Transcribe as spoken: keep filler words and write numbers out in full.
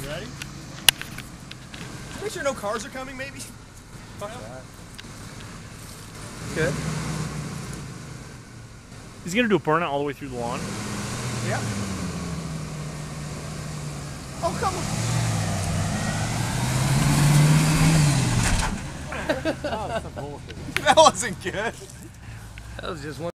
ready? Make sure no cars are coming, maybe. Fuck that. Good. He's gonna do a burnout all the way through the lawn. Yeah. Oh, come on. Oh, that's some bullshit. That wasn't good. That was just one.